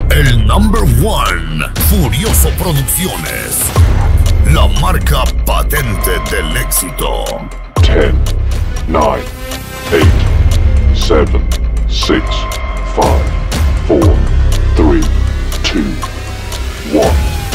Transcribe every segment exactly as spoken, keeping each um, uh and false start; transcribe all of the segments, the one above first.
El number one, Furioso Producciones. La marca patente del éxito. ten, nine, eight, seven, six, five, four, three, two, one.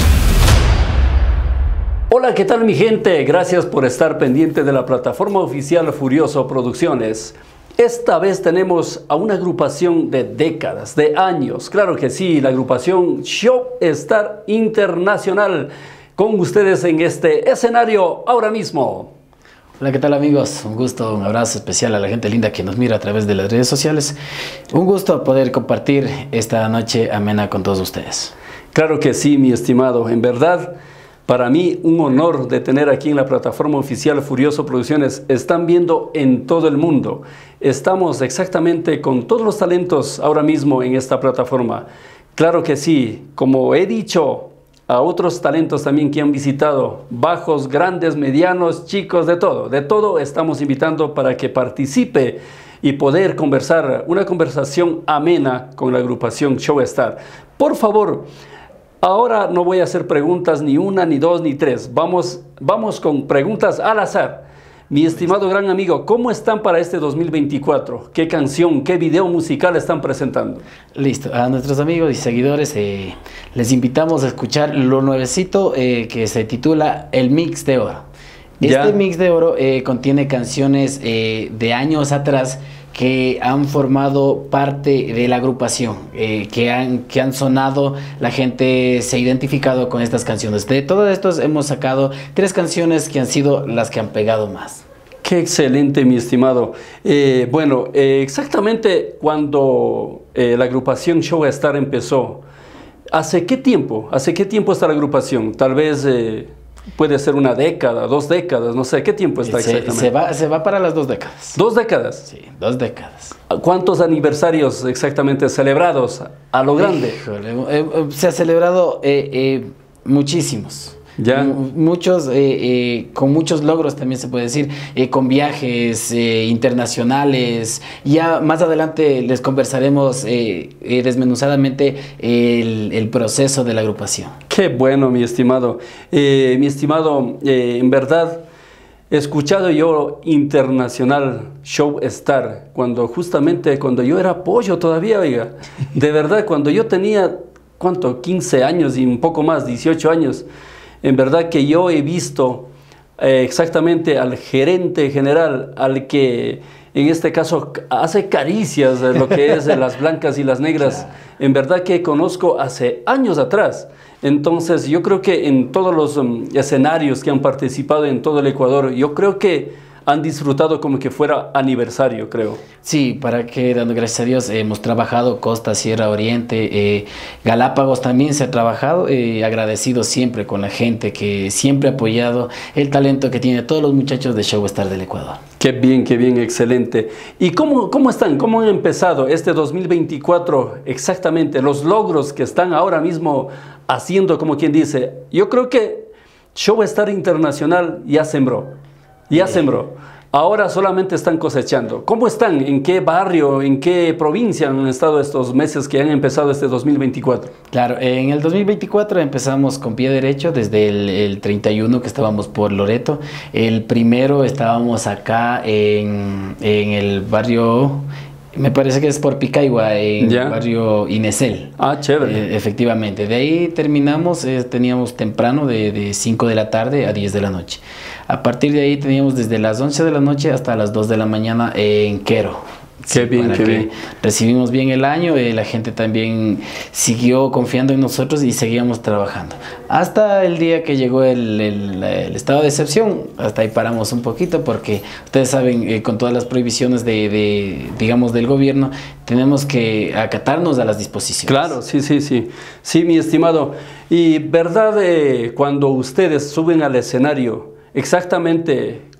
Hola, ¿qué tal mi gente? Gracias por estar pendiente de la plataforma oficial Furioso Producciones. Esta vez tenemos a una agrupación de décadas, de años. Claro que sí, la agrupación Showstar Internacional. Con ustedes en este escenario ahora mismo. Hola, ¿qué tal amigos? Un gusto, un abrazo especial a la gente linda que nos mira a través de las redes sociales. Un gusto poder compartir esta noche amena con todos ustedes. Claro que sí, mi estimado. En verdad, para mí un honor de tener aquí en la plataforma oficial Furioso Producciones. Están viendo en todo el mundo. Estamos exactamente con todos los talentos ahora mismo en esta plataforma. Claro que sí, como he dicho a otros talentos también que han visitado, bajos, grandes, medianos, chicos, de todo, de todo estamos invitando para que participe y poder conversar, una conversación amena con la agrupación Showstar. Por favor, ahora no voy a hacer preguntas ni una, ni dos, ni tres, vamos, vamos con preguntas al azar. Mi estimado gran amigo, ¿cómo están para este dos mil veinticuatro? ¿Qué canción, qué video musical están presentando? Listo, a nuestros amigos y seguidores eh, les invitamos a escuchar lo nuevecito eh, que se titula El Mix de Oro. Este ¿Ya? Mix de Oro eh, contiene canciones eh, de años atrás que han formado parte de la agrupación, eh, que, han, que han sonado, la gente se ha identificado con estas canciones. De todos estos hemos sacado tres canciones que han sido las que han pegado más. Qué excelente, mi estimado. Eh, bueno, eh, exactamente cuando eh, la agrupación Showstar empezó, ¿hace qué tiempo? ¿Hace qué tiempo está la agrupación? Tal vez eh, puede ser una década, dos décadas, no sé, ¿qué tiempo está se, exactamente? Se va, se va para las dos décadas. ¿Dos décadas? Sí, dos décadas. ¿Cuántos aniversarios exactamente celebrados a lo grande? Híjole, eh, eh, se ha celebrado eh, eh, muchísimos. Ya. M muchos, eh, eh, con muchos logros también se puede decir, eh, con viajes eh, internacionales. Ya más adelante les conversaremos eh, eh, desmenuzadamente el, el proceso de la agrupación. Qué bueno, mi estimado. Eh, mi estimado, eh, en verdad, he escuchado yo Internacional Showstar, cuando justamente cuando yo era pollo todavía, oiga. De verdad, cuando yo tenía, ¿cuánto? quince años y un poco más, dieciocho años. En verdad que yo he visto eh, exactamente al gerente general, al que en este caso hace caricias de lo que es de las blancas y las negras. Claro. En verdad que conozco hace años atrás. Entonces yo creo que en todos los um, escenarios que han participado en todo el Ecuador, yo creo que han disfrutado como que fuera aniversario, creo. Sí, para que, dando gracias a Dios, eh, hemos trabajado Costa, Sierra, Oriente, eh, Galápagos también se ha trabajado, eh, agradecido siempre con la gente que siempre ha apoyado el talento que tienen todos los muchachos de Showstar del Ecuador. Qué bien, qué bien, excelente. ¿Y cómo, cómo están? ¿Cómo han empezado este dos mil veinticuatro exactamente? Los logros que están ahora mismo haciendo, como quien dice, yo creo que Showstar Internacional ya sembró. Ya sembró. Ahora solamente están cosechando. ¿Cómo están? ¿En qué barrio, en qué provincia han estado estos meses que han empezado este dos mil veinticuatro? Claro, en el dos mil veinticuatro empezamos con pie derecho desde el, el treinta y uno que estábamos por Loreto. El primero estábamos acá en, en el barrio... Me parece que es por Picaigua, en ¿Ya? el barrio Inesel. Ah, chévere. Eh, efectivamente. De ahí terminamos, eh, teníamos temprano de, de cinco de la tarde a diez de la noche. A partir de ahí teníamos desde las once de la noche hasta las dos de la mañana en Quero. Qué sí, bien, qué bien. Recibimos bien el año, eh, la gente también siguió confiando en nosotros y seguíamos trabajando. Hasta el día que llegó el, el, el estado de excepción, hasta ahí paramos un poquito porque ustedes saben, eh, con todas las prohibiciones de, de, digamos, del gobierno, tenemos que acatarnos a las disposiciones. Claro, sí, sí, sí. Sí, mi estimado. Y verdad, eh, cuando ustedes suben al escenario, exactamente,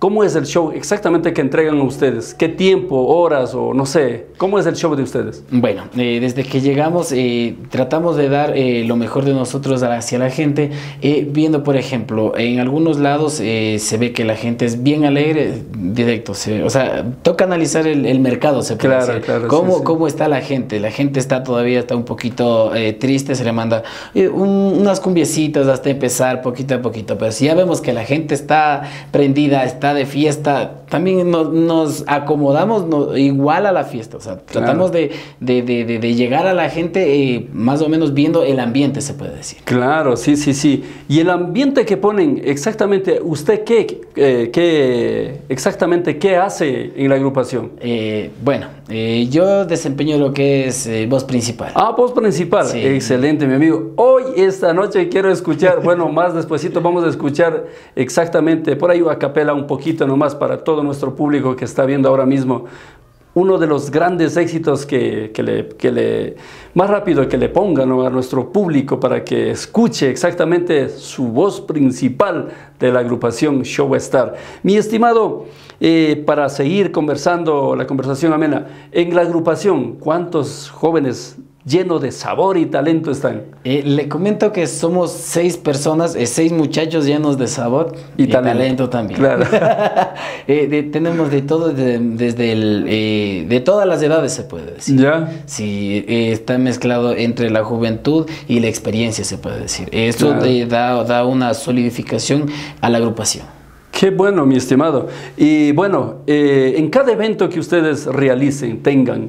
¿Cómo es el show exactamente que entregan ustedes? ¿Qué tiempo, horas o no sé? ¿Cómo es el show de ustedes? Bueno, eh, desde que llegamos eh, tratamos de dar eh, lo mejor de nosotros hacia la gente, eh, viendo por ejemplo, en algunos lados eh, se ve que la gente es bien alegre, directo, se, o sea, toca analizar el, el mercado, se puede Claro, decir. claro, ¿Cómo, sí, sí. ¿Cómo está la gente? La gente está todavía, está un poquito eh, triste, se le manda eh, un, unas cumbiecitas hasta empezar, poquito a poquito, pero si ya vemos que la gente está prendida, está de fiesta, también nos, nos acomodamos no, igual a la fiesta, o sea, tratamos Claro. de, de, de, de, de llegar a la gente eh, más o menos viendo el ambiente, se puede decir. Claro, sí, sí, sí. Y el ambiente que ponen, exactamente, ¿usted qué, eh, qué exactamente qué hace en la agrupación? Eh, bueno, eh, yo desempeño lo que es eh, voz principal. Ah, voz principal. Sí. Excelente, mi amigo. Hoy, esta noche, quiero escuchar, bueno, más despuesito vamos a escuchar exactamente, por ahí a capela un poquito nomás para todo nuestro público que está viendo ahora mismo, uno de los grandes éxitos que, que, le, que le, más rápido que le pongan, ¿no?, a nuestro público para que escuche exactamente su voz principal de la agrupación Show Star. Mi estimado, eh, para seguir conversando, la conversación amena, en la agrupación, ¿cuántos jóvenes llenos de sabor y talento están? Eh, le comento que somos seis personas, eh, seis muchachos llenos de sabor Y y, talento. talento también. Claro. eh, de- tenemos de todo, de- desde el, eh, de todas las edades se puede decir. ¿Ya? Sí, eh, está mezclado entre la juventud y la experiencia, se puede decir. Eso Claro. eh, da, da una solidificación a la agrupación. Qué bueno, mi estimado. Y bueno, eh, en cada evento que ustedes realicen, tengan,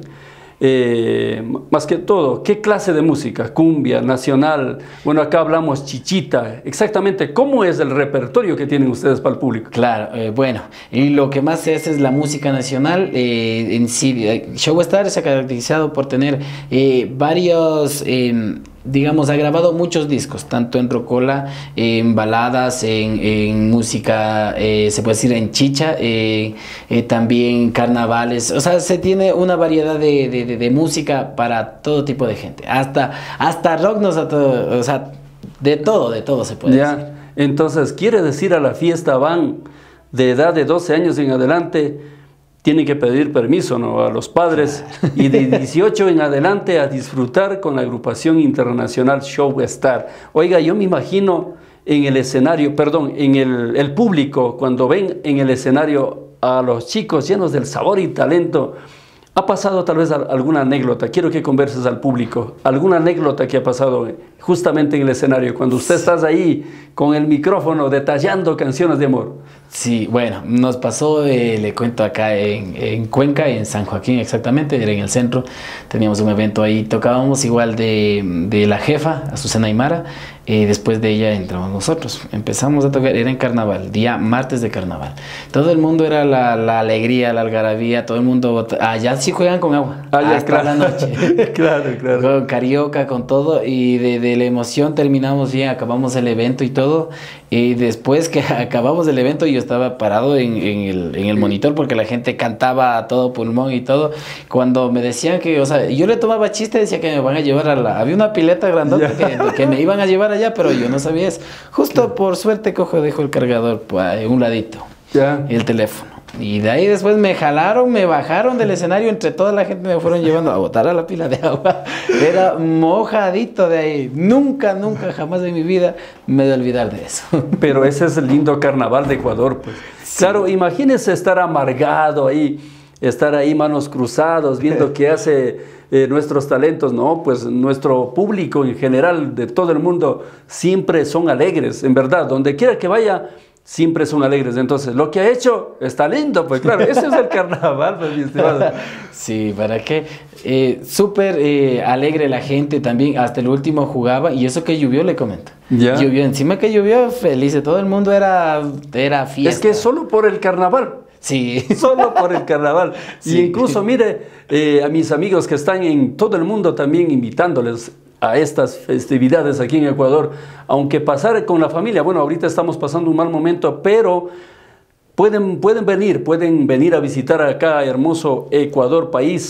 eh, más que todo, ¿qué clase de música? Cumbia, nacional, bueno, acá hablamos chichita, exactamente, ¿cómo es el repertorio que tienen ustedes para el público? Claro, eh, bueno, y lo que más se hace es la música nacional. Eh, en sí, eh, Show Star se ha caracterizado por tener eh, varios, eh, digamos, ha grabado muchos discos, tanto en rocola, en baladas, en, en música, eh, se puede decir en chicha, eh, eh, también carnavales, o sea, se tiene una variedad de, de, de, de música para todo tipo de gente, hasta, hasta rock, nos ha todo, o sea, de todo, de todo se puede decir. Ya, entonces, quiere decir a la fiesta van de edad de doce años en adelante, tienen que pedir permiso, ¿no?, a los padres, y de dieciocho en adelante a disfrutar con la agrupación internacional Show Star. Oiga, yo me imagino en el escenario, perdón, en el, el público, cuando ven en el escenario a los chicos llenos del sabor y talento. ¿Ha pasado tal vez alguna anécdota? Quiero que converses al público. ¿Alguna anécdota que ha pasado justamente en el escenario, cuando usted estás ahí con el micrófono detallando canciones de amor? Sí, bueno, nos pasó, eh, le cuento acá en, en Cuenca, en San Joaquín exactamente, era en el centro, teníamos un evento ahí, tocábamos igual de, de la jefa, Azucena Aymara, eh, después de ella entramos nosotros, empezamos a tocar, era en carnaval, día martes de carnaval, todo el mundo era la, la alegría, la algarabía, todo el mundo, allá sí juegan con agua, Ah, ya, hasta claro. la noche. Claro, claro. Con carioca, con todo, y de, de la emoción terminamos bien, acabamos el evento y todo, y después que acabamos el evento yo estaba parado en, en, el, en el monitor porque la gente cantaba a todo pulmón y todo, cuando me decían que, o sea, yo le tomaba chiste, decía que me van a llevar a la, había una pileta grandota que, que me iban a llevar allá, pero yo no sabía eso, justo por suerte cojo, dejo el cargador pues, en un ladito, Ya. y el teléfono. Y de ahí después me jalaron, me bajaron del escenario, entre toda la gente me fueron llevando a botar a la pila de agua. Era mojadito de ahí. Nunca, nunca, jamás en mi vida me he de olvidar de eso. Pero ese es el lindo carnaval de Ecuador, pues. Sí. Claro, imagínese estar amargado ahí, estar ahí manos cruzados, viendo qué hace eh, nuestros talentos, ¿no? Pues nuestro público en general, de todo el mundo, siempre son alegres, en verdad. Donde quiera que vaya, siempre son alegres. Entonces, lo que ha hecho está lindo, pues claro, ese es el carnaval, pues, mi estimado. Sí, ¿para qué? Eh, Súper eh, alegre la gente también, hasta el último jugaba, y eso que llovió, le comento. ¿Ya? Llovió, encima que llovió, feliz, todo el mundo era, era fiesta. Es que solo por el carnaval. Sí. Solo por el carnaval. Sí. Y incluso, mire, eh, a mis amigos que están en todo el mundo también invitándoles a estas festividades aquí en Ecuador, aunque pasar con la familia, bueno, ahorita estamos pasando un mal momento, pero pueden, pueden venir, pueden venir a visitar acá hermoso Ecuador, país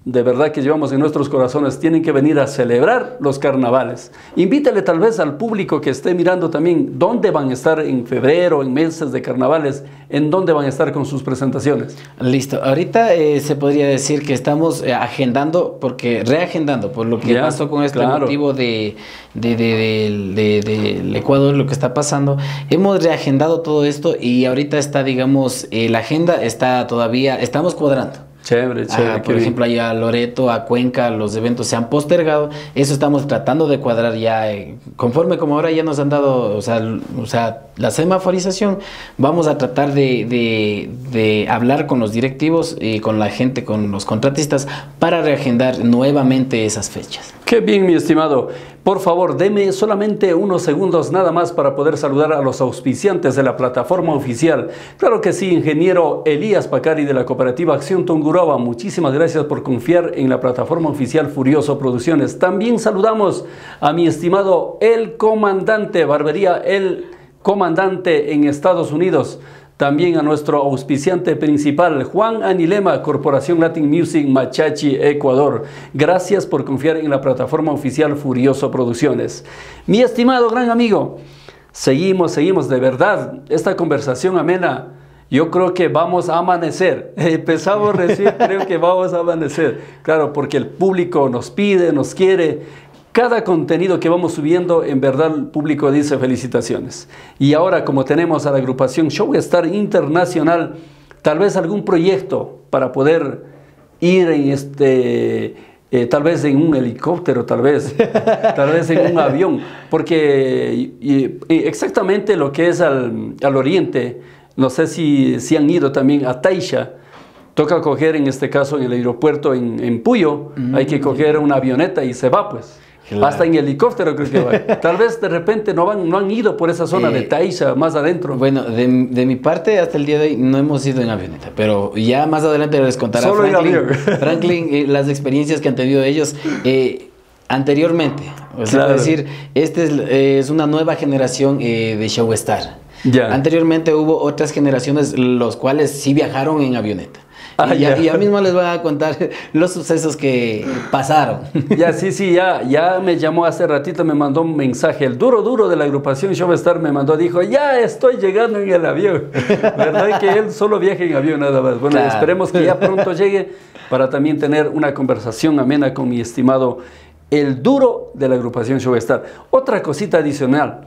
de verdad que llevamos en nuestros corazones, tienen que venir a celebrar los carnavales. Invítale tal vez al público que esté mirando también dónde van a estar en febrero, en meses de carnavales, en dónde van a estar con sus presentaciones. Listo, ahorita eh, se podría decir que estamos eh, agendando, porque reagendando, por lo que Ya, pasó con este claro. motivo de, de, de, de, de, de, del Ecuador, lo que está pasando. Hemos reagendado todo esto y ahorita está, digamos, eh, la agenda está todavía, estamos cuadrando. Chévere, chévere. Ah, por ejemplo, allá a Loreto, a Cuenca, los eventos se han postergado. Eso estamos tratando de cuadrar ya. Eh, conforme como ahora ya nos han dado, o sea, o sea la semaforización, vamos a tratar de, de, de hablar con los directivos y con la gente, con los contratistas, para reagendar nuevamente esas fechas. Qué bien, mi estimado. Por favor, deme solamente unos segundos nada más para poder saludar a los auspiciantes de la plataforma oficial. Claro que sí, ingeniero Elías Pacari de la cooperativa Acción Tungurahua. Muchísimas gracias por confiar en la plataforma oficial Furioso Producciones. También saludamos a mi estimado El Comandante, Barbería El Comandante en Estados Unidos. También a nuestro auspiciante principal, Juan Anilema, Corporación Latin Music Machachi, Ecuador. Gracias por confiar en la plataforma oficial Furioso Producciones. Mi estimado gran amigo, seguimos, seguimos, de verdad, esta conversación amena, yo creo que vamos a amanecer. Empezamos recién, creo que vamos a amanecer. Claro, porque el público nos pide, nos quiere. Cada contenido que vamos subiendo, en verdad el público dice felicitaciones. Y ahora, como tenemos a la agrupación Showstar Internacional, tal vez algún proyecto para poder ir en este, eh, tal vez en un helicóptero, tal vez, tal vez en un avión, porque y, y exactamente lo que es al, al oriente, no sé si, si han ido también a Taisha. Toca coger, en este caso, en el aeropuerto en, en Puyo, mm, hay que coger una avioneta y se va, pues. Claro. Hasta en helicóptero creo que va. Tal vez de repente no, van, no han ido por esa zona eh, de Taisha, más adentro. Bueno, de, de mi parte, hasta el día de hoy no hemos ido en avioneta, pero ya más adelante les contará Solo Franklin, Franklin eh, las experiencias que han tenido ellos eh, anteriormente. O sea, claro. Es decir, esta es, eh, es una nueva generación eh, de Showstar. Ya. Anteriormente hubo otras generaciones los cuales sí viajaron en avioneta. Ah, y, ya, ya. y ya mismo les voy a contar los sucesos que pasaron. Ya, sí, sí, ya, ya me llamó hace ratito, me mandó un mensaje. El duro, duro de la agrupación Showstar me mandó, dijo, ya estoy llegando en el avión. ¿Verdad que él solo viaja en avión nada más? Bueno, claro. Esperemos que ya pronto llegue para también tener una conversación amena con mi estimado el duro de la agrupación Showstar. Otra cosita adicional.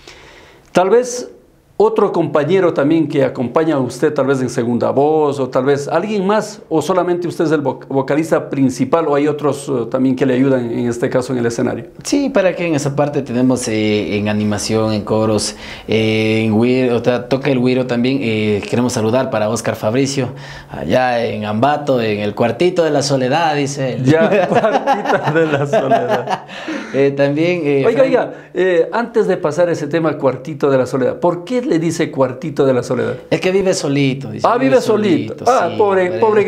Tal vez otro compañero también que acompaña a usted tal vez en segunda voz, o tal vez alguien más, o solamente usted es el vocalista principal, o hay otros uh, también que le ayudan en este caso en el escenario. Sí, para que en esa parte tenemos eh, en animación, en coros, eh, en güiro, o sea, toca el güiro también. Eh, queremos saludar para Oscar Fabricio, allá en Ambato, en el Cuartito de la Soledad, dice él. Ya, Cuartito de la Soledad. eh, también... Eh, oiga, Frank... oiga, eh, antes de pasar ese tema Cuartito de la Soledad, ¿por qué le dice Cuartito de la Soledad? Es que vive solito. Dice, ah, vive, vive solito. solito. Ah, sí, pobre, pobre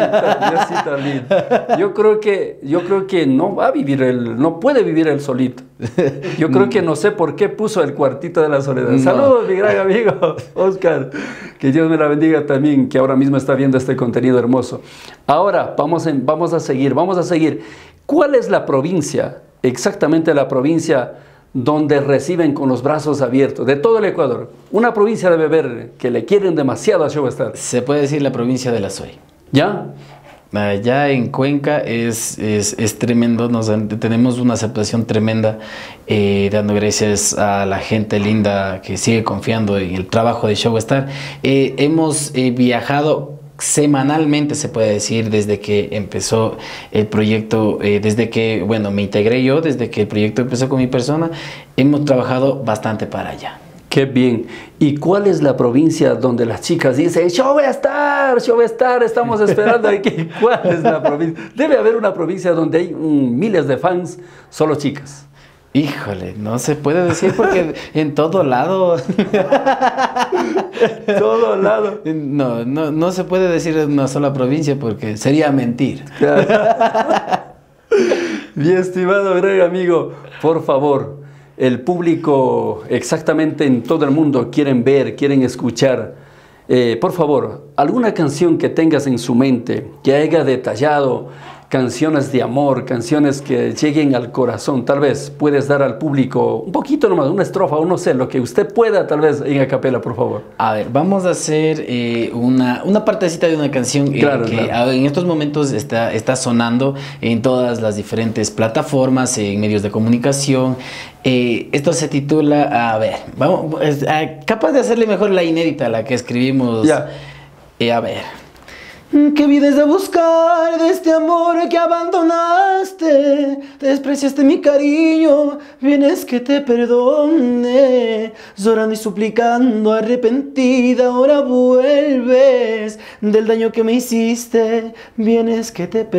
gatita. Yo creo que, yo creo que no va a vivir él, no puede vivir él solito. Yo creo que no sé por qué puso el Cuartito de la Soledad. No. Saludos, mi gran amigo Oscar. Que Dios me la bendiga también, que ahora mismo está viendo este contenido hermoso. Ahora, vamos, en, vamos a seguir, vamos a seguir. ¿Cuál es la provincia, exactamente la provincia donde reciben con los brazos abiertos, de todo el Ecuador? Una provincia debe ver que le quieren demasiado a Showstar. Se puede decir la provincia de la Soy. ¿Ya? Allá en Cuenca es, es, es tremendo, nos, tenemos una aceptación tremenda, eh, dando gracias a la gente linda que sigue confiando en el trabajo de Showstar. Eh, hemos eh, viajado semanalmente, se puede decir, desde que empezó el proyecto, eh, desde que, bueno, me integré yo, desde que el proyecto empezó con mi persona, hemos trabajado bastante para allá. Qué bien. ¿Y cuál es la provincia donde las chicas dicen, Showstar, Showstar, estamos esperando aquí? ¿Cuál es la provincia? Debe haber una provincia donde hay um, miles de fans, solo chicas. Híjole, no se puede decir porque en todo lado. Todo lado. No, no, no se puede decir en una sola provincia porque sería mentir. Mi estimado gran amigo, por favor, el público exactamente en todo el mundo quieren ver, quieren escuchar. Eh, por favor, alguna canción que tengas en su mente, que haya detallado canciones de amor, canciones que lleguen al corazón. Tal vez puedes dar al público un poquito nomás, una estrofa o no sé, lo que usted pueda tal vez en a capela, por favor. A ver, vamos a hacer eh, una, una partecita de una canción eh, claro, que claro. en estos momentos está, está sonando en todas las diferentes plataformas, en medios de comunicación. Eh, esto se titula, a ver, vamos, es, eh, capaz de hacerle mejor la inédita, la que escribimos. Ya. Eh, a ver. ¿Qué vienes a buscar de este amor que abandonaste? Despreciaste mi cariño, vienes que te perdone. Llorando y suplicando, arrepentida, ahora vuelves. Del daño que me hiciste, vienes que te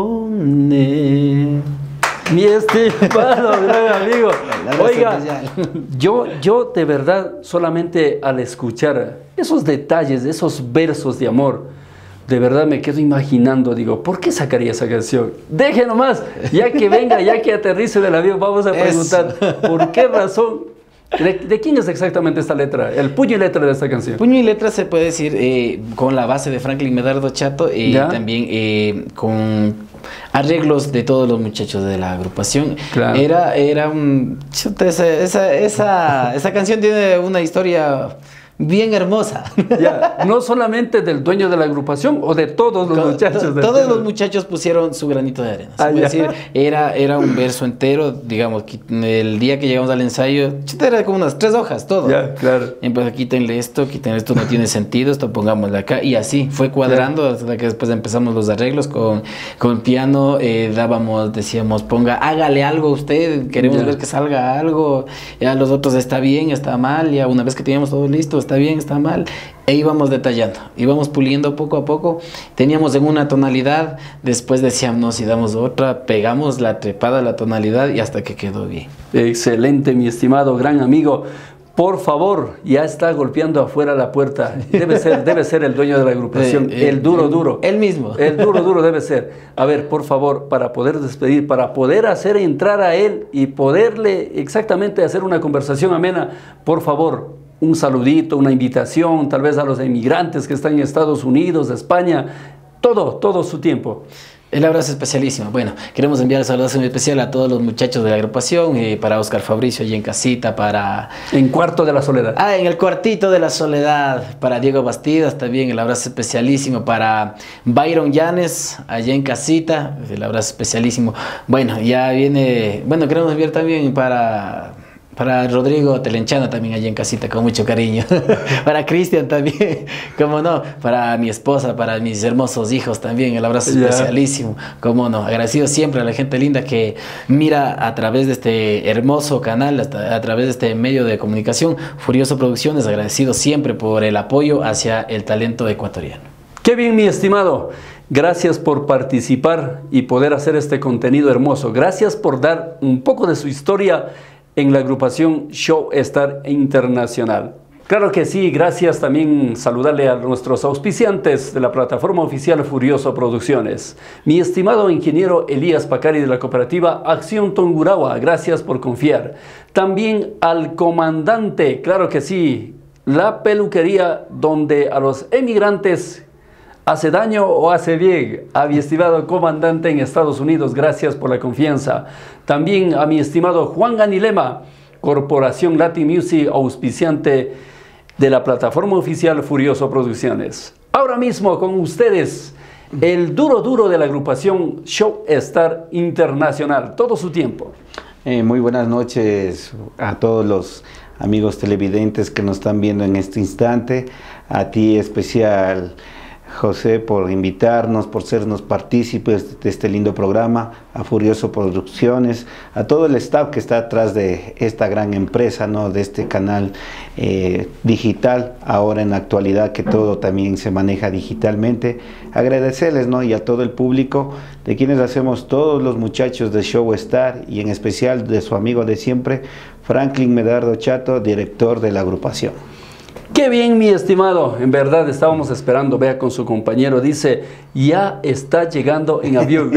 perdone. Mi estimado gran amigo, oiga, yo, yo de verdad solamente al escuchar esos detalles, esos versos de amor, de verdad me quedo imaginando, digo, ¿por qué sacaría esa canción? Deje nomás, ya que venga, ya que aterrice del avión, vamos a preguntar, Eso. ¿por qué razón? ¿De, ¿De quién es exactamente esta letra? El puño y letra de esta canción. Puño y letra se puede decir eh, con la base de Franklin Medardo Chato y eh, también eh, con arreglos de todos los muchachos de la agrupación. Claro. Era, era un... Chuta, esa, esa, esa, esa canción tiene una historia bien hermosa. Ya, no solamente del dueño de la agrupación o de todos los Con, muchachos. To, todos tema. Los muchachos pusieron su granito de arena. Ah, es decir, era, era un verso entero, digamos, el día que llegamos al ensayo, era como unas tres hojas, todo. Ya, claro. Y pues quítenle esto, quítenle esto, no tiene sentido, esto pongámosle acá. Y así fue cuadrando, ya. Hasta que después empezamos los arreglos con, con piano, eh, dábamos, decíamos, ponga, hágale algo a usted, queremos ya. ver que salga algo. Ya los otros, está bien, está mal, ya una vez que teníamos todo listo, está bien, está mal, e íbamos detallando, íbamos puliendo poco a poco, teníamos en una tonalidad, después decíamos, no, si damos otra, pegamos la trepada, la tonalidad y hasta que quedó bien. Excelente, mi estimado gran amigo. Por favor, ya está golpeando afuera la puerta. Debe ser, debe ser el dueño de la agrupación, eh, eh, el duro, el, duro. Él mismo. El duro, duro debe ser. A ver, por favor, para poder despedir, para poder hacer entrar a él y poderle exactamente hacer una conversación amena, por favor, un saludito, una invitación, tal vez a los emigrantes que están en Estados Unidos, España, todo, todo su tiempo. El abrazo especialísimo. Bueno, queremos enviar saludos muy especial a todos los muchachos de la agrupación, eh, para Oscar Fabricio allí en casita, para... En Cuarto de la Soledad. Ah, en el Cuartito de la Soledad, para Diego Bastidas también, el abrazo especialísimo, para Byron Llanes, allá en casita, el abrazo especialísimo. Bueno, ya viene, bueno, queremos enviar también para... Para Rodrigo Telenchana también allí en casita, con mucho cariño. Para Cristian también, como no. Para mi esposa, para mis hermosos hijos también, el abrazo yeah. especialísimo. Como no, agradecido siempre a la gente linda que mira a través de este hermoso canal, hasta a través de este medio de comunicación, Furioso Producciones, agradecido siempre por el apoyo hacia el talento ecuatoriano. Qué bien, mi estimado. Gracias por participar y poder hacer este contenido hermoso. Gracias por dar un poco de su historia en la agrupación Show Star Internacional. Claro que sí, gracias también saludarle a nuestros auspiciantes de la plataforma oficial Furioso Producciones. Mi estimado ingeniero Elías Pacari de la cooperativa Acción Tungurahua, gracias por confiar. También al comandante, claro que sí, la peluquería donde a los emigrantes ¿hace daño o hace bien? A mi estimado comandante en Estados Unidos, gracias por la confianza. También a mi estimado Juan Ganilema, Corporación Latin Music, auspiciante de la plataforma oficial Furioso Producciones. Ahora mismo con ustedes, el duro duro de la agrupación Show Star Internacional. Todo su tiempo. Eh, muy buenas noches a todos los amigos televidentes que nos están viendo en este instante. A ti especial, José, por invitarnos, por sernos partícipes de este lindo programa, a Furioso Producciones, a todo el staff que está atrás de esta gran empresa, ¿no? De este canal eh, digital, ahora en la actualidad que todo también se maneja digitalmente. Agradecerles, ¿no? Y a todo el público, de quienes hacemos todos los muchachos de Show Star, y en especial de su amigo de siempre, Franklin Medardo Chato, director de la agrupación. Qué bien, mi estimado, en verdad estábamos esperando, vea con su compañero, dice, ya está llegando en avión.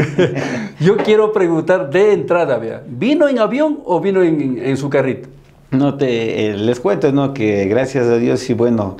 Yo quiero preguntar de entrada, vea, ¿vino en avión o vino en, en su carrito? No te, eh, les cuento, ¿no? Que gracias a Dios, y bueno,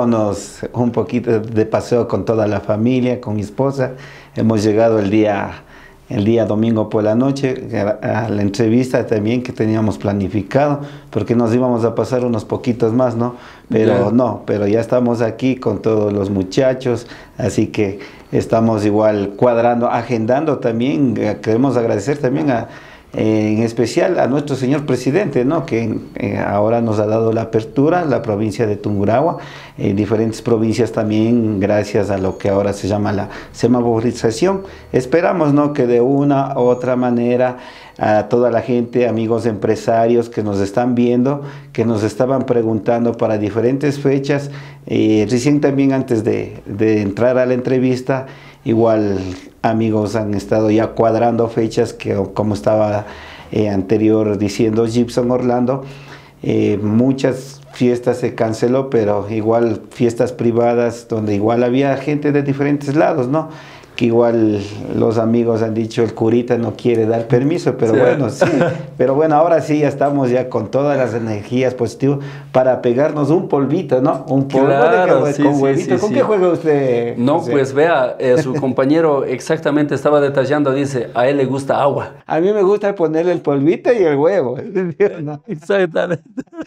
estábamos un poquito de paseo con toda la familia, con mi esposa, hemos llegado el día el día domingo por la noche, a, a la entrevista también que teníamos planificado, porque nos íbamos a pasar unos poquitos más, ¿no? Pero yeah. no, pero ya estamos aquí con todos los muchachos, así que estamos igual cuadrando, agendando también. Queremos agradecer también a, eh, en especial a nuestro señor presidente, ¿no? Que eh, ahora nos ha dado la apertura, la provincia de Tungurahua, en eh, diferentes provincias también, gracias a lo que ahora se llama la semaforización. Esperamos, ¿no? Que de una u otra manera a toda la gente, amigos empresarios que nos están viendo, que nos estaban preguntando para diferentes fechas, eh, recién también antes de, de entrar a la entrevista, igual amigos han estado ya cuadrando fechas, que como estaba eh, anterior diciendo Gibson Orlando, eh, muchas fiestas se canceló, pero igual fiestas privadas donde igual había gente de diferentes lados, ¿no? Que igual los amigos han dicho el curita no quiere dar permiso, pero sí. bueno, sí, pero bueno, ahora sí ya estamos ya con todas las energías positivas para pegarnos un polvito, ¿no? Un polvo claro, de que, sí, con sí, huevito. sí, ¿Con sí. qué juega usted? No, José? pues vea, eh, su compañero exactamente estaba detallando, dice, a él le gusta agua. A mí me gusta ponerle el polvito y el huevo. ¿No? Exactamente.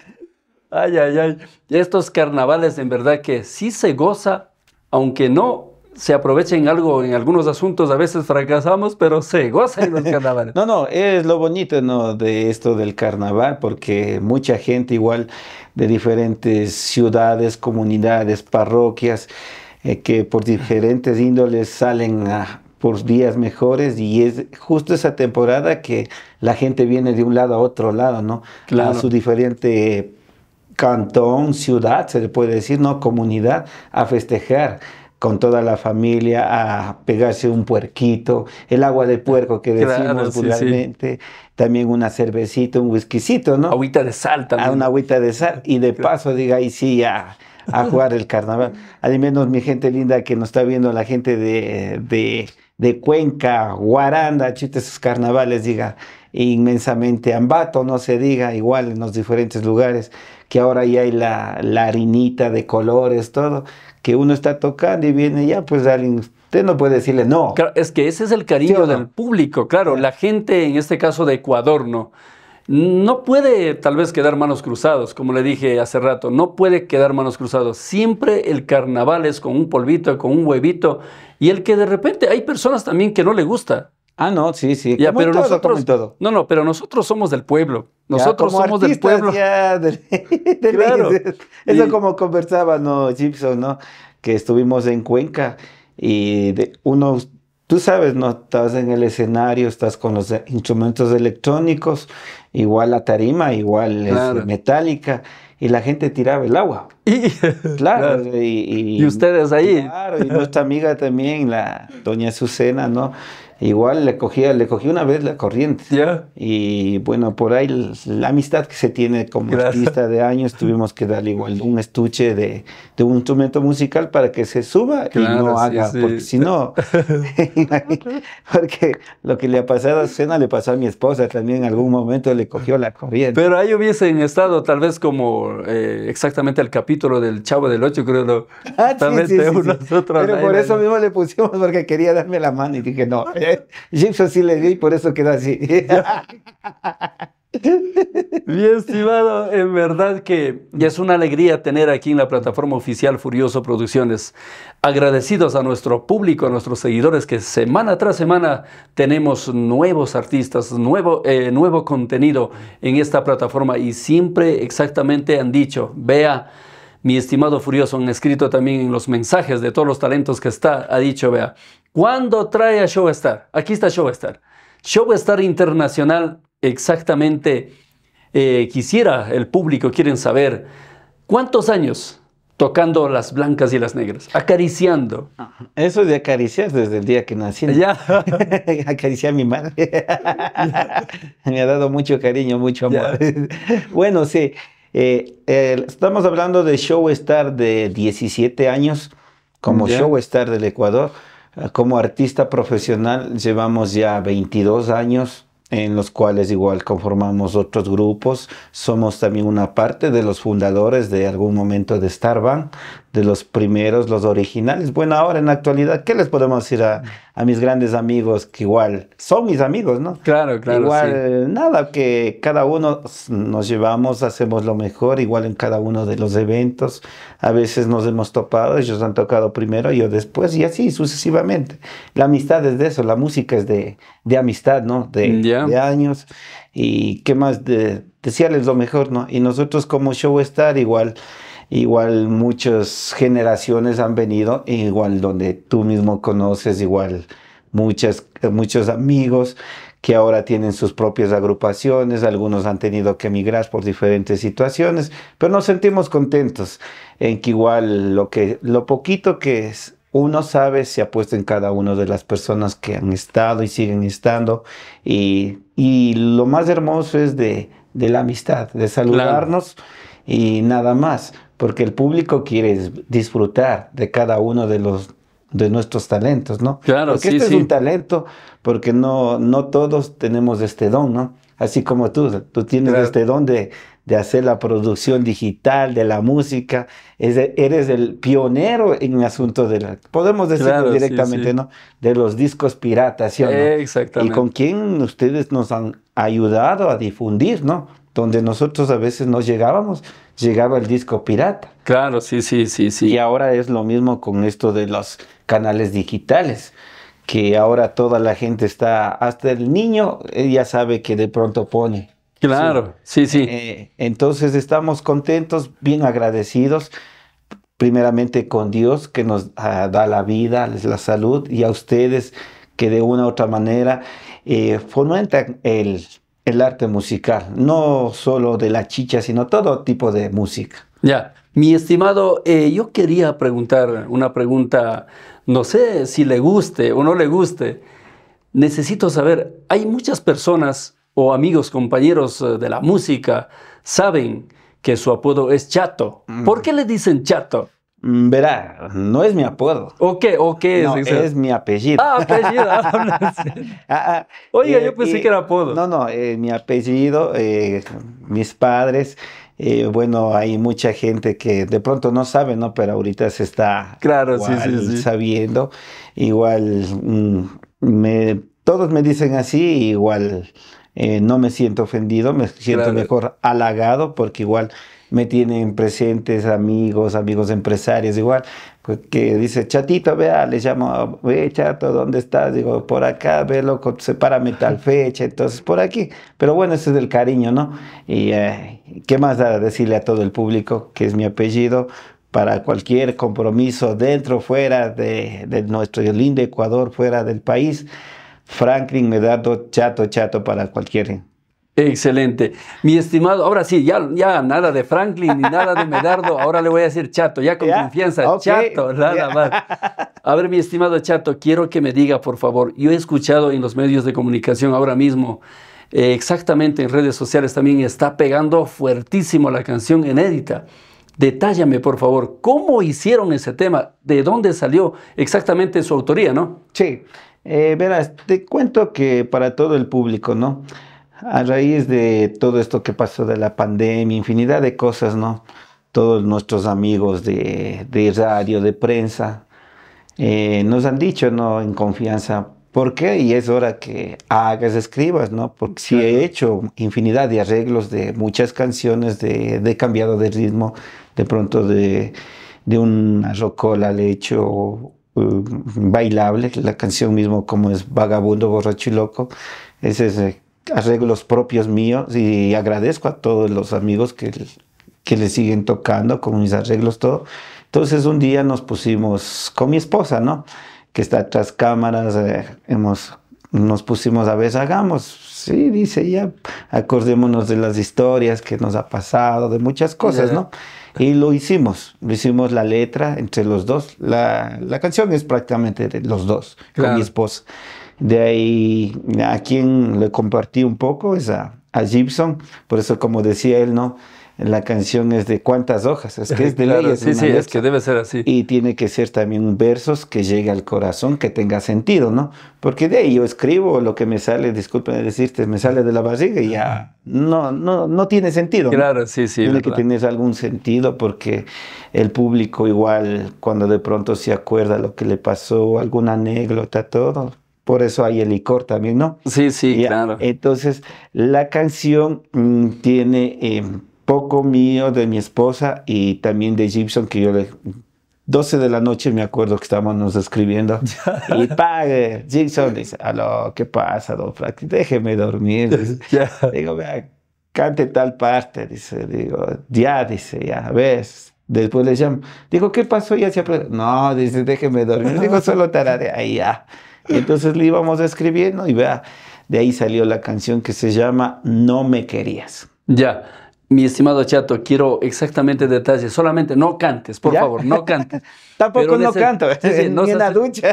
Ay, ay, ay. Estos carnavales en verdad que sí se goza, aunque no se aprovecha en algo, en algunos asuntos a veces fracasamos, pero se goza en los carnavales. No, no, es lo bonito, ¿no? De esto del carnaval, porque mucha gente igual de diferentes ciudades, comunidades, parroquias, eh, que por diferentes índoles salen a, por días mejores, y es justo esa temporada que la gente viene de un lado a otro lado, ¿no? Claro. A su diferente cantón, ciudad, se le puede decir, ¿no? Comunidad, a festejar con toda la familia, a pegarse un puerquito, el agua de puerco que decimos Claro, sí, vulgarmente, sí. También una cervecita, un whiskycito, ¿no? Agüita de sal también. A una agüita de sal, y de paso, diga, ahí sí, a, a jugar el carnaval. Al menos mi gente linda que nos está viendo, la gente de, de, de Cuenca, Guaranda, chute, esos carnavales, diga, inmensamente. Ambato, no se diga, igual en los diferentes lugares, que ahora ya hay la, la harinita de colores, todo, que uno está tocando y viene ya, pues alguien, usted no puede decirle no. Claro, es que ese es el cariño ¿Sí o no? del público, claro, la gente, en este caso de Ecuador, ¿no? No puede tal vez quedar manos cruzados, como le dije hace rato, no puede quedar manos cruzados. Siempre el carnaval es con un polvito, con un huevito, y el que de repente hay personas también que no le gusta. Ah, no, sí, sí, Ya, como pero en todo, nosotros, como en todo. no, no, pero nosotros somos del pueblo. Nosotros Ya, como somos del artistas, pueblo. ya, de- de- Claro. Eso Y- como conversaba, ¿no, Gibson, no? Que estuvimos en Cuenca y de uno, tú sabes, ¿no? Estás en el escenario, estás con los instrumentos electrónicos, igual la tarima, igual Claro. es metálica, y la gente tiraba el agua. Y, Claro, claro. Y, y- Y ustedes ahí. Claro, y nuestra amiga también, la doña Azucena, ¿no? Igual le cogía, le cogí una vez la corriente. Ya. Y bueno, por ahí l- la amistad que se tiene como Gracias. artista de años, tuvimos que darle igual un estuche de, de un instrumento musical para que se suba Claro, y no sí, haga, sí. porque si no, porque lo que le ha pasado a Cena le pasó a mi esposa también, en algún momento le cogió la corriente. Pero ahí hubiesen estado tal vez como eh, exactamente el capítulo del Chavo del Ocho, creo. ¿No? Ah, sí, También sí, de sí, sí. unos otros Pero ahí, por ¿no? eso mismo le pusimos, porque quería darme la mano y dije, no, Gibson sí le di y por eso quedó así. Mi estimado, en verdad que es una alegría tener aquí en la plataforma oficial Furioso Producciones. Agradecidos a nuestro público, a nuestros seguidores, que semana tras semana tenemos nuevos artistas, nuevo, eh, nuevo contenido en esta plataforma, y siempre exactamente han dicho, vea, mi estimado Furioso, han escrito también en los mensajes de todos los talentos que está, ha dicho, vea, ¿cuándo trae a Showstar? Aquí está Showstar. Showstar Internacional, exactamente, eh, quisiera, el público quieren saber, ¿cuántos años tocando las blancas y las negras? Acariciando. Eso de acariciar desde el día que nací. ¿no? Ya. Acaricié a mi madre. Me ha dado mucho cariño, mucho amor. Ya. Bueno, sí. eh, eh, estamos hablando de Showstar de diecisiete años, como Ya. Showstar del Ecuador. Como artista profesional llevamos ya veintidós años, en los cuales igual conformamos otros grupos. Somos también una parte de los fundadores de algún momento de Star Band, de los primeros, los originales. Bueno, ahora en la actualidad, ¿qué les podemos decir a, a mis grandes amigos que igual son mis amigos, ¿no? Claro, claro. Igual, sí. nada, que cada uno nos llevamos, hacemos lo mejor, igual en cada uno de los eventos. A veces nos hemos topado, ellos han tocado primero, yo después, y así sucesivamente. La amistad es de eso, la música es de, de amistad, ¿no? De, Yeah. de años. Y qué más, de, desearles lo mejor, ¿no? Y nosotros como Show Star igual... Igual muchas generaciones han venido, igual donde tú mismo conoces, igual muchas, muchos amigos que ahora tienen sus propias agrupaciones, algunos han tenido que emigrar por diferentes situaciones, pero nos sentimos contentos en que igual lo, que, lo poquito que es, uno sabe se ha puesto en cada una de las personas que han estado y siguen estando, y, y lo más hermoso es de, de la amistad, de saludarnos. Claro. Y nada más, porque el público quiere disfrutar de cada uno de los de nuestros talentos, ¿no? Claro, porque sí, este sí. es un talento, porque no, no todos tenemos este don, ¿no? Así como tú, tú tienes claro. este don de, de hacer la producción digital de la música, es de, eres el pionero en el asunto de la, podemos decirlo claro, directamente, sí, sí. ¿no? De los discos piratas, ¿sí o no? Exactamente. Y con quien ustedes nos han ayudado a difundir, ¿no? Donde nosotros a veces no llegábamos, llegaba el disco pirata. Claro, sí, sí, sí, sí. Y ahora es lo mismo con esto de los canales digitales, que ahora toda la gente está, hasta el niño ya sabe que de pronto pone. Claro, sí, sí. sí. Eh, entonces estamos contentos, bien agradecidos, primeramente con Dios que nos uh, da la vida, la salud, y a ustedes que de una u otra manera eh, fomentan el... el arte musical, no solo de la chicha, sino todo tipo de música. Ya, mi estimado, eh, yo quería preguntar una pregunta, no sé si le guste o no le guste. Necesito saber, hay muchas personas o amigos, compañeros de la música, saben que su apodo es Chato. ¿Por qué le dicen Chato? Verá, no es mi apodo. ¿O qué? ¿O qué no, es? Es mi apellido. Ah, apellido. ah, Oiga, eh, yo pensé eh, que era apodo. No, no, eh, mi apellido, eh, mis padres, eh, bueno, hay mucha gente que de pronto no sabe, ¿no? Pero ahorita se está claro, igual, sí, sí, sí. sabiendo. Igual, mm, me, todos me dicen así, igual eh, no me siento ofendido, me siento claro. mejor halagado, porque igual... me tienen presentes amigos, amigos empresarios, igual, que dice, Chatito, vea, le llamo, ve, Chato, ¿dónde estás? Digo, por acá, ve, loco, sepárame tal fecha, entonces, por aquí. Pero bueno, ese es el cariño, ¿no? Y, eh, ¿qué más da decirle a todo el público que es mi apellido? Para cualquier compromiso dentro, fuera de, de nuestro lindo Ecuador, fuera del país, Franklin Medardo Chato, Chato para cualquier... Excelente. Mi estimado, ahora sí, ya, ya nada de Franklin ni nada de Medardo, ahora le voy a decir Chato, ya con yeah, confianza, okay, Chato, nada yeah. más. A ver, mi estimado Chato, quiero que me diga, por favor, yo he escuchado en los medios de comunicación ahora mismo, eh, exactamente en redes sociales también está pegando fuertísimo la canción inédita. Detállame, por favor, ¿cómo hicieron ese tema? ¿De dónde salió exactamente su autoría, no? Sí, eh, verás, te cuento que para todo el público, ¿no? A raíz de todo esto que pasó de la pandemia, infinidad de cosas, ¿no? Todos nuestros amigos de, de radio, de prensa, eh, nos han dicho, ¿no? En confianza, ¿por qué? Y es hora que hagas, escribas, ¿no? Porque sí he hecho infinidad de arreglos de muchas canciones, de, de cambiado de ritmo, de pronto de, de una rocola le he hecho uh, bailable, la canción mismo como es Vagabundo, Borracho y Loco, ese es... Eh, arreglos propios míos, y agradezco a todos los amigos que, que le siguen tocando con mis arreglos, todo. Entonces un día nos pusimos con mi esposa, ¿no? Que está tras cámaras, eh, hemos, nos pusimos a ver, hagamos, sí, dice, ya, acordémonos de las historias que nos ha pasado, de muchas cosas, ¿no? Y lo hicimos, lo hicimos la letra entre los dos, la, la canción es prácticamente de los dos, claro. Con mi esposa. De ahí, a quien le compartí un poco es a, a Gibson, por eso como decía él, ¿no? la canción es de cuántas hojas, es que es de Claro, leyes. sí, sí, es que debe ser así. Y tiene que ser también versos que llegue al corazón, que tenga sentido, ¿no? Porque de ahí yo escribo lo que me sale, disculpen decirte, me sale de la barriga y ya no, no, no tiene sentido, ¿no? Claro, sí, sí. Tiene verdad. que tener algún sentido porque el público igual cuando de pronto se acuerda lo que le pasó, alguna anécdota, todo. Por eso hay el licor también, ¿no? Sí, sí, Ya, claro. Entonces, la canción mm, tiene eh, poco mío de mi esposa y también de Gibson, que yo le... doce de la noche me acuerdo que estábamos escribiendo. Y pague, Gibson dice, aló, ¿qué pasa, don Frank? Déjeme dormir. Dice. Ya. Digo, vea, cante tal parte, dice. Digo, ya, dice, ya, ves. Después le llamo. Digo, ¿qué pasó? Ya se apre- No, dice, déjeme dormir. Digo, solo tararea. Ahí ya. Y entonces le íbamos escribiendo y vea, de ahí salió la canción que se llama No me querías. Ya. Mi estimado Chato, quiero exactamente detalles. Solamente no cantes, por ¿Ya? favor, no cantes. Tampoco Pero no nece- canto, Sí, sí, no ni en la seas- ducha.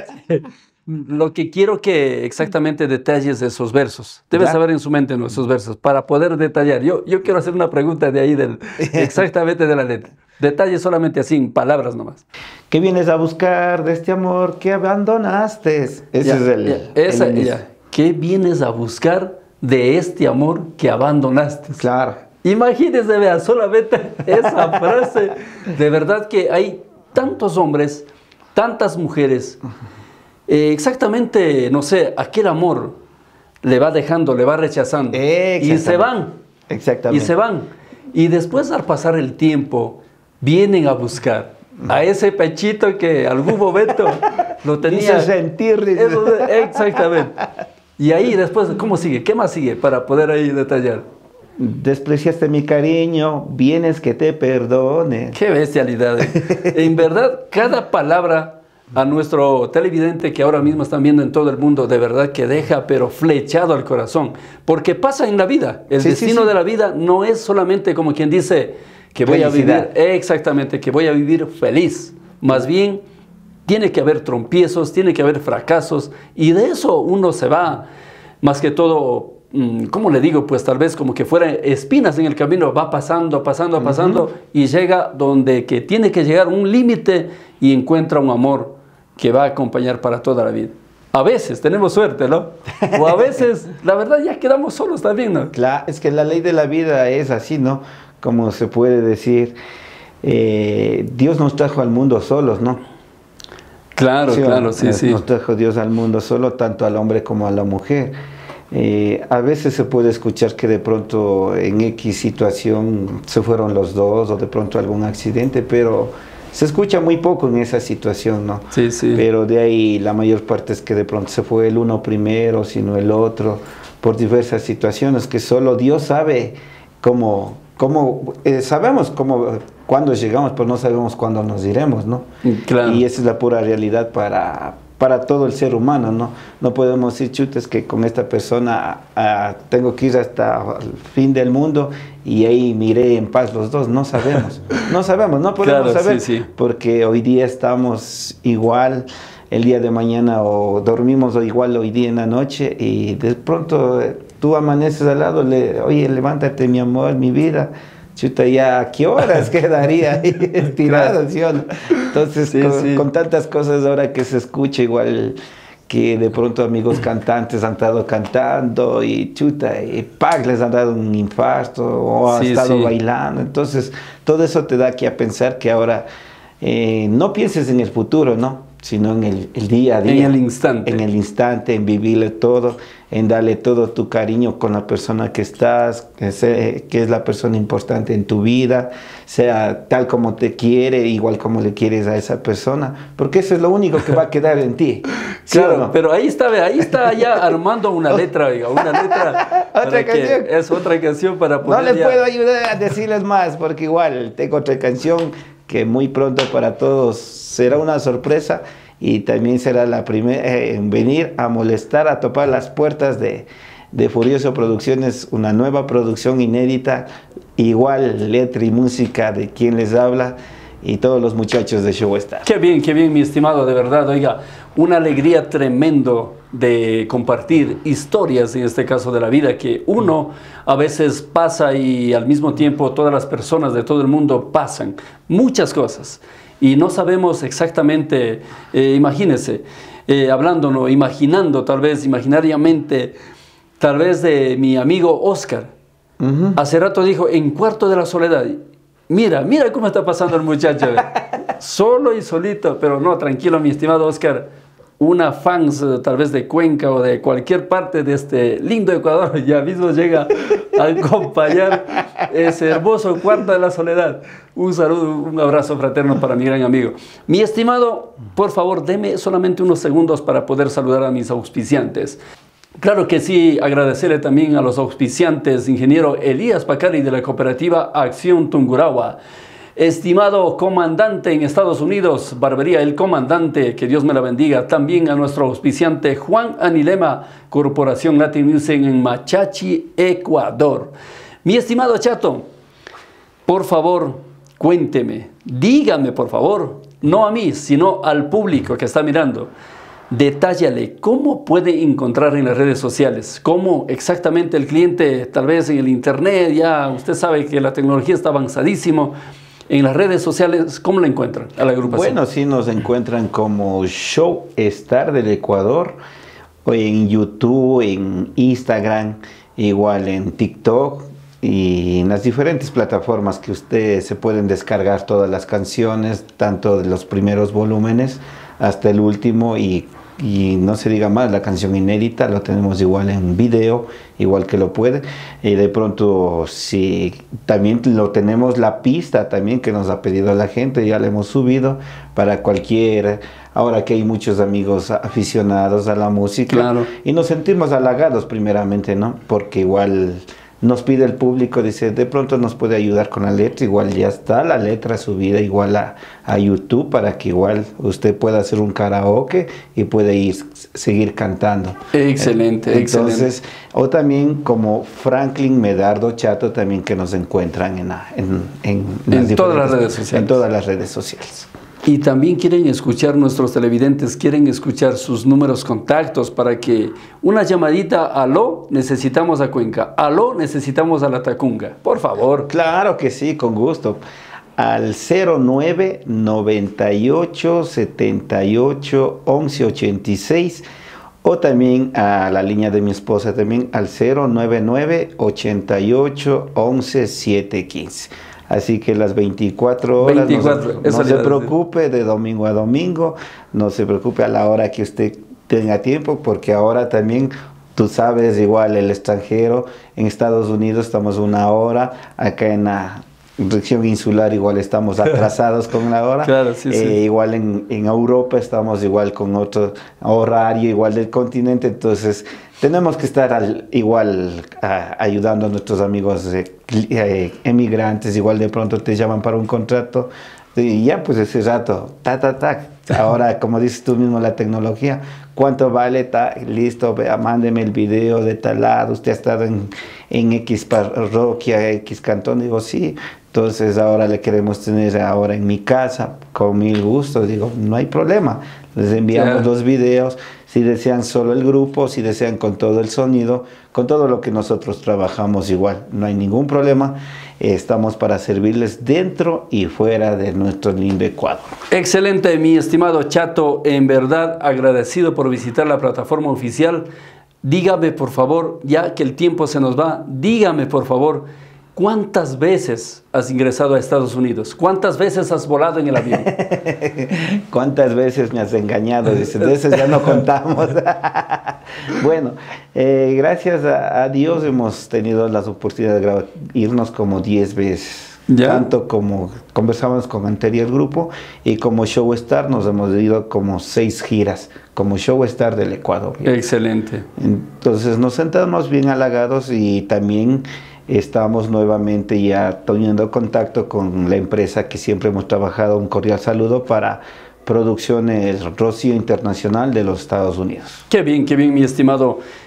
Lo que quiero que exactamente detalles de esos versos. Debes ¿Ya? saber en su mente, ¿no? Esos versos, para poder detallar. Yo, yo quiero hacer una pregunta de ahí, del, exactamente de la letra. Detalles solamente así, en palabras nomás. ¿Qué vienes a buscar de este amor que abandonaste? Ese Ya, es el... ya, esa, el inicio. ya. ¿Qué vienes a buscar de este amor que abandonaste? Claro. Imagínense, vea, solamente esa frase. De verdad que hay tantos hombres, tantas mujeres. Eh, exactamente, no sé, aquel amor le va dejando, le va rechazando. Y se van. Exactamente. Y se van. Y después, al pasar el tiempo, vienen a buscar a ese pechito que algún momento lo tenía. Dice sentir. Dice. Eso, exactamente. Y ahí después, ¿cómo sigue? ¿Qué más sigue para poder ahí detallar? Despreciaste mi cariño, vienes que te perdone. Qué bestialidad. eh. En verdad, cada palabra a nuestro televidente que ahora mismo están viendo en todo el mundo, de verdad que deja pero flechado al corazón. Porque pasa en la vida. El Sí, destino sí, sí. de la vida no es solamente como quien dice que voy Felicidad. a vivir, exactamente, que voy a vivir feliz. Más bien, tiene que haber tropiezos, tiene que haber fracasos, y de eso uno se va, más que todo, ¿cómo le digo? Pues tal vez como que fuera espinas en el camino, va pasando, pasando, pasando, uh-huh. y llega donde que tiene que llegar un límite y encuentra un amor que va a acompañar para toda la vida. A veces tenemos suerte, ¿no? O a veces, la verdad, ya quedamos solos también, ¿no? Claro, es que la ley de la vida es así, ¿no? Como se puede decir, eh, Dios nos trajo al mundo solos, ¿no? Claro, Sí, claro, sí, nos sí. Nos trajo Dios al mundo solo, tanto al hombre como a la mujer. Eh, a veces se puede escuchar que de pronto en X situación se fueron los dos o de pronto algún accidente, pero se escucha muy poco en esa situación, ¿no? Sí, sí. Pero de ahí la mayor parte es que de pronto se fue el uno primero, sino el otro, por diversas situaciones que solo Dios sabe cómo, cómo eh, sabemos cómo, cuándo llegamos, pero no sabemos cuándo nos iremos, ¿no? Claro. Y esa es la pura realidad para, para todo el ser humano, ¿no? No podemos decir, chutes, que con esta persona uh, tengo que ir hasta el fin del mundo y ahí miré en paz los dos. No sabemos, no sabemos, no podemos Claro, saber, sí, sí. porque hoy día estamos igual, el día de mañana o dormimos igual hoy día en la noche y de pronto eh, tú amaneces al lado, le, oye, levántate mi amor, mi vida. Chuta, ya, ¿a qué horas quedaría ahí estirado, ¿sí o no? Entonces, Sí, con, sí. con tantas cosas ahora que se escucha igual que de pronto amigos cantantes han estado cantando y chuta, y ¡pac! Les han dado un infarto o han Sí, estado sí. bailando. Entonces, todo eso te da aquí a pensar que ahora eh, no pienses en el futuro, ¿no? Sino en el, el día a día. En el instante. En el instante, en vivirle todo, en darle todo tu cariño con la persona que estás, que, se, que es la persona importante en tu vida, sea tal como te quiere, igual como le quieres a esa persona, porque eso es lo único que va a quedar en ti. ¿Sí Claro, o no? pero ahí está, ve, ahí está ya armando una letra, oiga, una letra. Otra para que- canción. Es otra canción para poder No les ya- puedo ayudar a decirles más, porque igual tengo otra canción que muy pronto para todos será una sorpresa y también será la primera en venir a molestar, a topar las puertas de, de Furioso Producciones, una nueva producción inédita, igual letra y música de quien les habla, y todos los muchachos de Show Star. Qué bien, qué bien, mi estimado, de verdad, oiga, una alegría tremendo de compartir historias, en este caso de la vida, que uno a veces pasa y al mismo tiempo todas las personas de todo el mundo pasan muchas cosas y no sabemos exactamente, eh, imagínense, eh, hablándonos, imaginando tal vez, imaginariamente, tal vez de mi amigo Oscar. Uh-huh. Hace rato dijo, en Cuarto de la Soledad. Mira, mira cómo está pasando el muchacho. Solo y solito, pero no, tranquilo, mi estimado Oscar. Una fans tal vez de Cuenca o de cualquier parte de este lindo Ecuador ya mismo llega a acompañar ese hermoso Cuarto de la Soledad. Un saludo, un abrazo fraterno para mi gran amigo. Mi estimado, por favor, deme solamente unos segundos para poder saludar a mis auspiciantes. Claro que sí, agradecerle también a los auspiciantes, ingeniero Elías Pacari de la cooperativa Acción Tungurahua. Estimado comandante en Estados Unidos, Barbería El Comandante, que Dios me la bendiga. También a nuestro auspiciante Juan Anilema, Corporación Latin Music en Machachi, Ecuador. Mi estimado Chato, por favor, cuénteme, dígame por favor, no a mí, sino al público que está mirando. Detállale cómo puede encontrar en las redes sociales, cómo exactamente el cliente, tal vez en el internet, ya usted sabe que la tecnología está avanzadísimo, en las redes sociales, ¿cómo la encuentran a la agrupación? Bueno, sí nos encuentran como Show Star del Ecuador, o en YouTube, en Instagram, igual en TikTok y en las diferentes plataformas que ustedes se pueden descargar todas las canciones, tanto de los primeros volúmenes hasta el último, y, y no se diga más, la canción inédita lo tenemos igual en video, igual que lo puede, y de pronto si también lo tenemos la pista también que nos ha pedido la gente, ya la hemos subido para cualquier, ahora que hay muchos amigos aficionados a la música, claro, y nos sentimos halagados primeramente, ¿no? Porque igual nos pide el público, dice, de pronto nos puede ayudar con la letra, igual ya está la letra subida igual a, a YouTube para que igual usted pueda hacer un karaoke y puede ir, seguir cantando. Excelente, eh, Entonces, excelente. O también como Franklin Medardo Chato también, que nos encuentran en, la, en, en, en todas las redes sociales. En todas las redes sociales. Y también quieren escuchar, nuestros televidentes quieren escuchar sus números contactos para que una llamadita, aló, necesitamos a Cuenca, aló, necesitamos a la Tacunga, por favor. Claro que sí, con gusto. Al cero nueve, noventa y ocho, setenta y ocho, once ochenta y seis, o también a la línea de mi esposa también al cero nueve nueve, ochenta y ocho, once setecientos quince. Así que las veinticuatro horas, veinticuatro, no, se, no se preocupe de domingo a domingo, no se preocupe a la hora que usted tenga tiempo, porque ahora también, tú sabes, igual el extranjero, en Estados Unidos estamos una hora, acá en la región insular igual estamos atrasados con la hora, claro, sí, sí. Eh, igual en, en Europa estamos igual con otro horario, igual del continente, entonces tenemos que estar al, igual a, ayudando a nuestros amigos eh, eh, emigrantes, igual de pronto te llaman para un contrato y ya pues ese rato, ta, ta, ta, ahora como dices tú mismo la tecnología, ¿cuánto vale? Ta, listo, vea, mándeme el video de tal lado, usted ha estado en, en X parroquia, X cantón, digo sí, entonces ahora le queremos tener ahora en mi casa, con mil gustos, digo, no hay problema, les enviamos yeah. los videos, si desean solo el grupo, si desean con todo el sonido, con todo lo que nosotros trabajamos igual, no hay ningún problema, estamos para servirles dentro y fuera de nuestro lindo Ecuador. Excelente, mi estimado Chato, en verdad agradecido por visitar la plataforma oficial. Dígame por favor, ya que el tiempo se nos va, dígame por favor, ¿cuántas veces has ingresado a Estados Unidos? ¿Cuántas veces has volado en el avión? ¿Cuántas veces me has engañado? Dice, de eso ya no contamos. Bueno, eh, gracias a, a Dios hemos tenido las oportunidades de grabar, irnos como diez veces. ¿Ya? Tanto como conversamos con anterior grupo y como Show Star nos hemos ido como seis giras, como Show Star del Ecuador. Excelente. Entonces nos sentamos bien halagados y también estamos nuevamente ya teniendo contacto con la empresa que siempre hemos trabajado. Un cordial saludo para Producciones Rocío Internacional de los Estados Unidos. Qué bien, qué bien, mi estimado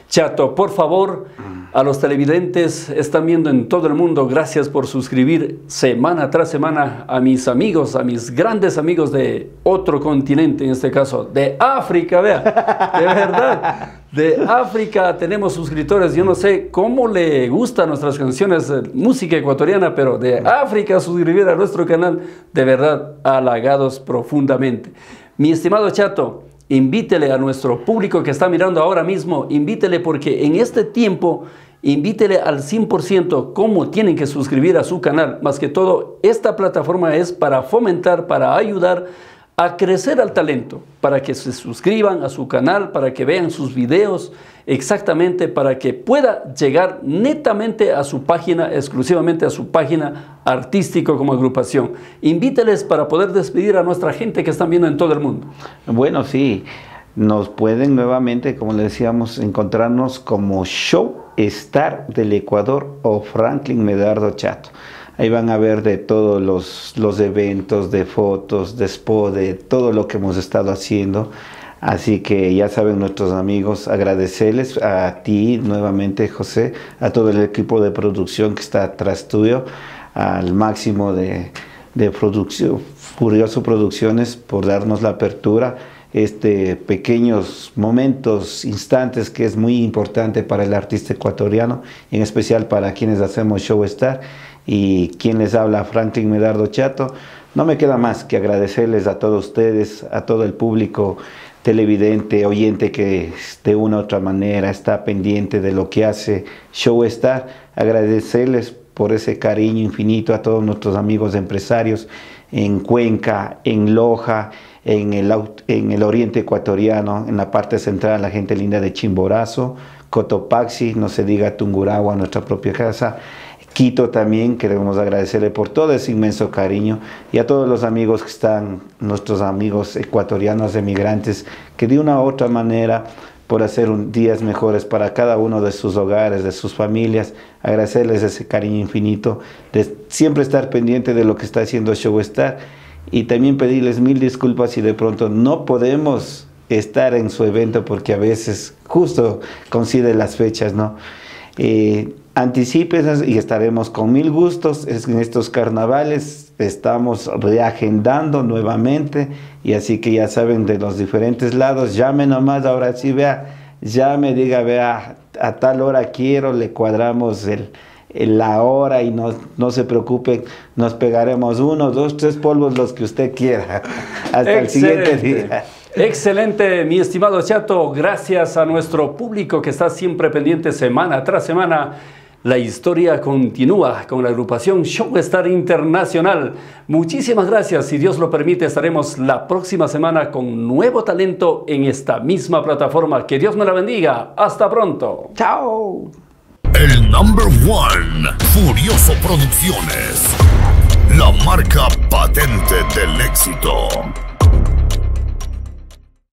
Chato, por favor, a los televidentes, están viendo en todo el mundo, gracias por suscribir semana tras semana a mis amigos, a mis grandes amigos de otro continente, en este caso, de África, vea, de verdad, de África tenemos suscriptores, yo no sé cómo le gustan nuestras canciones, música ecuatoriana, pero de África suscribir a nuestro canal, de verdad, halagados profundamente. Mi estimado Chato, invítele a nuestro público que está mirando ahora mismo, invítele porque en este tiempo, invítele al cien por ciento cómo tienen que suscribir a su canal. Más que todo, esta plataforma es para fomentar, para ayudar a crecer al talento, para que se suscriban a su canal, para que vean sus videos, exactamente para que pueda llegar netamente a su página, exclusivamente a su página artístico como agrupación. Invíteles para poder despedir a nuestra gente que están viendo en todo el mundo. Bueno, sí, nos pueden nuevamente, como le decíamos, encontrarnos como Show Star del Ecuador o Franklin Medardo Chato. Ahí van a ver de todos los, los eventos, de fotos, de spot, de todo lo que hemos estado haciendo. Así que ya saben nuestros amigos, agradecerles a ti nuevamente, José, a todo el equipo de producción que está atrás tuyo, al máximo de, de producción, Furioso Producciones, por darnos la apertura, este pequeños momentos, instantes que es muy importante para el artista ecuatoriano, en especial para quienes hacemos Show Star. Y quien les habla, Franklin Medardo Chato. No me queda más que agradecerles a todos ustedes, a todo el público televidente, oyente que de una u otra manera está pendiente de lo que hace Show Star. Agradecerles por ese cariño infinito a todos nuestros amigos empresarios en Cuenca, en Loja, en el, en el oriente ecuatoriano, en la parte central, la gente linda de Chimborazo, Cotopaxi, no se diga Tungurahua, nuestra propia casa. Quito también, queremos agradecerle por todo ese inmenso cariño y a todos los amigos que están, nuestros amigos ecuatorianos emigrantes, que de una u otra manera, por hacer un, días mejores para cada uno de sus hogares, de sus familias, agradecerles ese cariño infinito, de siempre estar pendiente de lo que está haciendo Show Star y también pedirles mil disculpas si de pronto no podemos estar en su evento porque a veces justo coinciden las fechas, ¿no? Eh, Anticípenos y estaremos con mil gustos en estos carnavales. Estamos reagendando nuevamente y así que ya saben de los diferentes lados. Llame nomás, ahora sí, vea, llame, diga, vea, a tal hora quiero, le cuadramos el, el, la hora y no, no se preocupen, nos pegaremos uno, dos, tres polvos, los que usted quiera. Hasta el siguiente día. Excelente, mi estimado Chato. Gracias a nuestro público que está siempre pendiente semana tras semana. La historia continúa con la agrupación Show Star Internacional. Muchísimas gracias. Si Dios lo permite, estaremos la próxima semana con nuevo talento en esta misma plataforma. Que Dios me la bendiga. Hasta pronto. Chao. El number one, Furioso Producciones. La marca patente del éxito.